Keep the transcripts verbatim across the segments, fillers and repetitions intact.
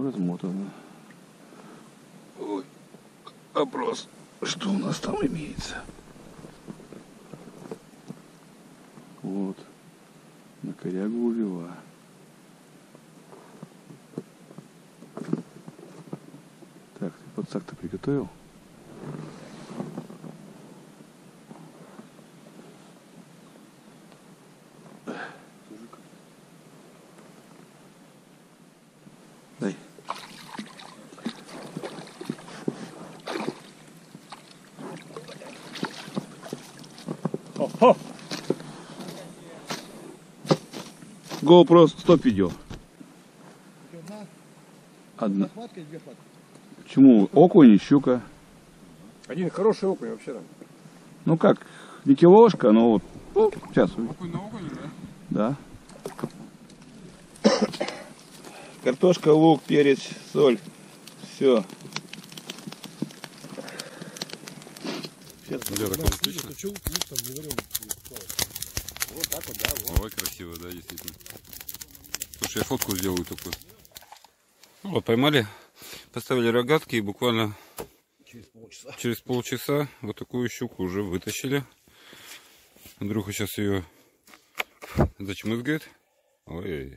размотано. Ой, вопрос, что у нас там имеется? Вот, на корягу увела. Так, ты подсак-то приготовил? Дай. О-хо! GoPro стоп видео. Одна. Одна. Хватка и две хватки. Почему? Окунь и щука. Один хороший окунь вообще там. Ну как, не килошка, но вот. Ну, сейчас. Окунь на окуне, да? Да. Картошка, лук, перец, соль. Все. Где такое отлично? Вот так вот, да. Вот. Ой, красиво, да, действительно. Слушай, я фотку сделаю такую. Ну, вот поймали, поставили рогатки и буквально Через полчаса. через полчаса вот такую щуку уже вытащили. Андрюха сейчас ее зачмызгает. Ой.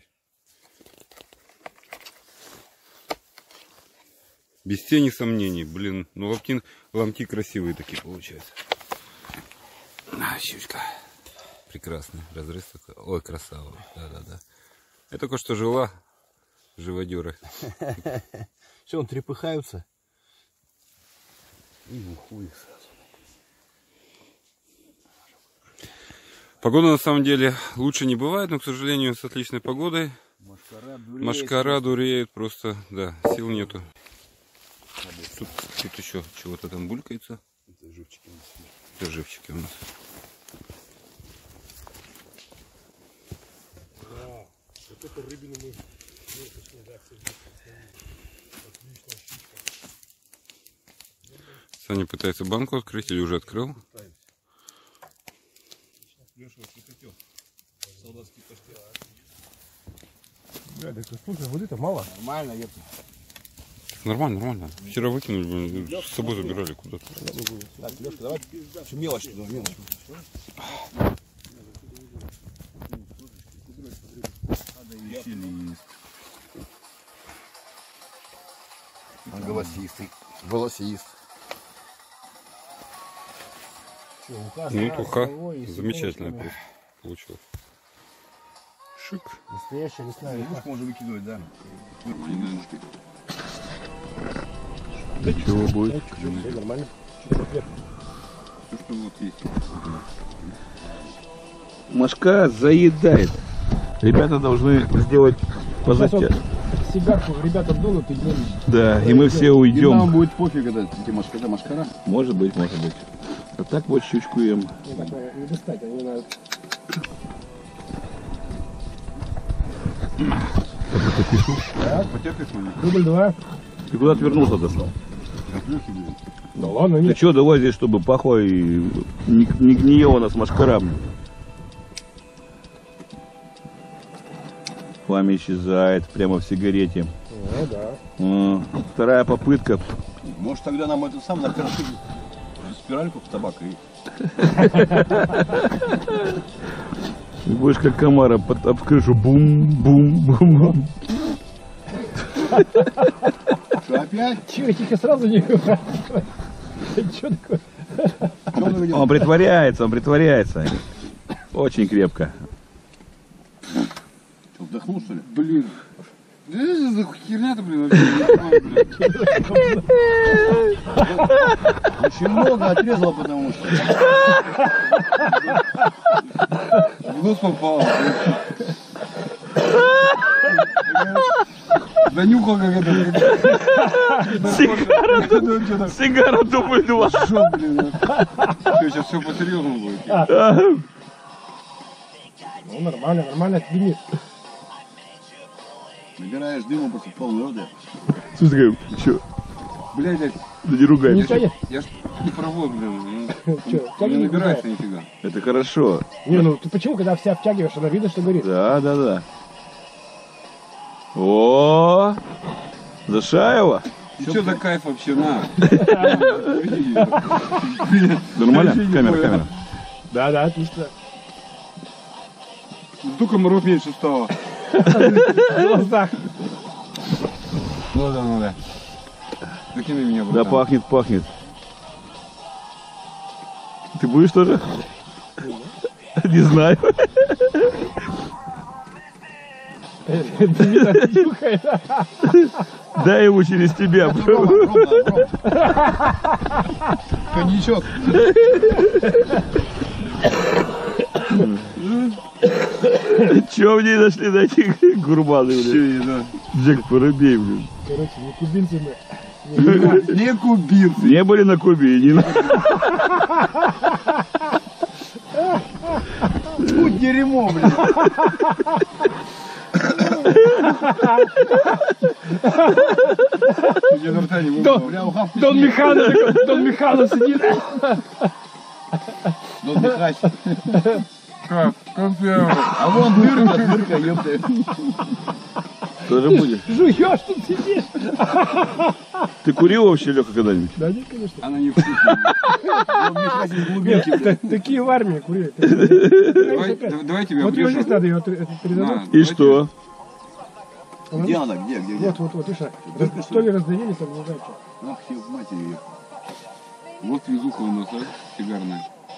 Без тени сомнений, блин, ну ломти, ломти красивые такие получаются. А, щучка. Прекрасный разрез такой. Ой, красава. Да-да-да. Я только что жила, живодеры. Все, он трепыхаются. И в уху их сразу. Погода на самом деле лучше не бывает, но, к сожалению, с отличной погодой. Машкара дуреет. Машкара дуреет, просто, да, сил нету. Тут, тут еще чего-то там булькается. Это живчики у нас. Это живчики у нас. Да, вот эту рыбину мы выпустили, да, отличная щучка. Саня пытается банку открыть или уже открыл. Солдатский паштет. Да, так слушай, воды-то мало. Нормально, ёпта. Нормально, нормально. Вчера выкинули, блин, с собой забирали куда-то. Так, Лёшка, давай еще мелочь туда, мелочь. Он голосистый. Голосист. Ну, туха замечательная просто получилась. Шик. Настоящая лесная река. Можно выкидывать, да. Да чего будет? Все нормально. Все, что вот есть. Машка заедает. Ребята должны сделать по затяжке. Сигарку ребята дунут и днем. Да, и мы все И нам уйдем. будет пофиг, это эти машкара, машкара. Может быть, может быть. А так вот щучку ем. Не, так, не достать, они надо. Потерпи с вами. Дубль два. Ты куда отвернулся достал? Да ладно, Ты нет. что, давай здесь, чтобы пахло и не, не гниело у нас машкара. Пламя исчезает прямо в сигарете. Ну да. А, вторая попытка. Может тогда нам это сам накрошить спиральку в табак и... Ты будешь как комара под об крышу. Бум-бум-бум. Что, опять? Чего, тихо сразу не говорят? Что такое? Он притворяется, он притворяется. Очень крепко. Что, вдохнул, что ли? Блин. Да это за херня-то, блин, вообще не понимаю, блин. Очень много отрезало, потому что. В нос попало. Занюхал как это. Сигара, дубль- сигара дубль два. Что, блин? Что, сейчас все по-серьезному будет. Ну нормально, нормально дымит. Набираешь дыма после полной роды. Слушай, что? Блядь, я, Да не ругай. Не меня. тянет? я ж не провод, блин. Чё, тяги Не не набирается нифига. Это хорошо. Не, ну ты почему, когда вся втягиваешь, она видно, что горит? Да, да, да. О, Зашаева? Что за кайф вообще, на? Нормально? Камера, камера. Да, да, отлично. Тут комаров меньше стало. В глазах. Ну да, ну да. Закинь меня, Да, братан. пахнет, пахнет. Ты будешь тоже? Не знаю. Дай ему через тебя. Коньячок. Че в ней нашли на этих гурманы, блин? Джек Воробей, блин. Короче, не кубинцы мы. Не кубинцы. Не были на Кубе, не на... Тут дерьмо, блин. Дон, Дон Михайлов, такой, Дон Михайлов сидит. Дон Михач. Как? Как я? А вон дырка, дырка, ёпта. Тоже будешь? Жуешь, тут сидишь. Ты курил вообще, Леха, когда-нибудь? Да нет, конечно. Она не вкусная. Дон Михач из глубинки, Нет, блин. та- такие в армии курили. Давай, да- давай тебя Вот ее обрежу. здесь надо ее отр- это передадут. На, И давай что? Где она? Где, где, где? Вот, вот, вот, видишь, раз- что ли раздавились, там не знаю что. Ах, ё, матери её. тебе. Вот везуха у нас, а, сигарная.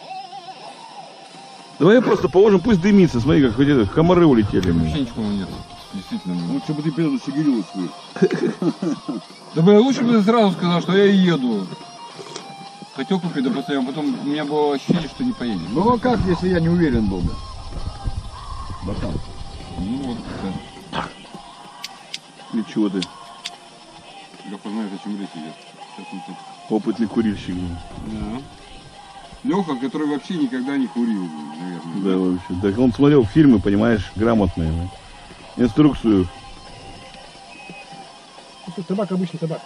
Давай просто положим, пусть дымится. Смотри, как хоть это, комары улетели. блин. Вообще ничего нет. Действительно. Лучше бы ты передал сигарилу свою. Да блин, лучше бы ты сразу сказал, что я еду. Хотел купить, да постоянно, потом у меня было ощущение, что не поедем. Ну а как, если я не уверен был бы? Братан. Ну вот, да. Ничего ты, Леха знает, о чем речь идет. Сейчас он тут. опытный курильщик. блин. Да. Леха, который вообще никогда не курил, наверное. Да, вообще. Так он смотрел фильмы, понимаешь, грамотные. да. Инструкцию. Ну, что, табак, обычный табак.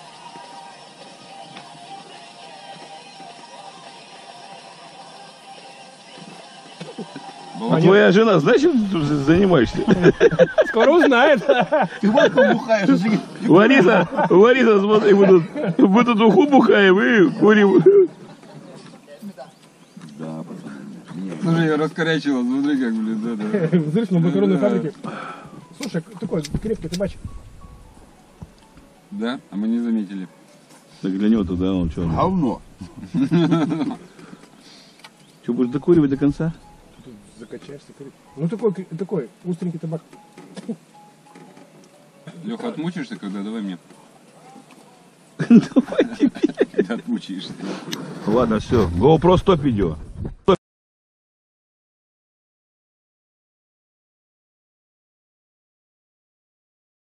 А твоя жена, знаешь, чем ты тут занимаешься? Скоро узнает. Ты водку бухаешь, а сигарет- Лариса, Лариса, смотри, мы тут, мы тут уху бухаем и курим. Да, пацаны. Слушай, я раскорячила, смотри как, блин, да, да. Взрыв на макаронной Да. фабрике. Слушай, такой крепкий табачек. Да? А мы не заметили. Так для него-то, да, он что? Говно. Что, будешь докуривать до конца? Тут закачаешься. курить. Ну такой, кр- такой, остренький табак. Леха, отмучишься, когда давай мне. Давай тебе. Отмучишься. Ладно, все. GoPro стоп видео.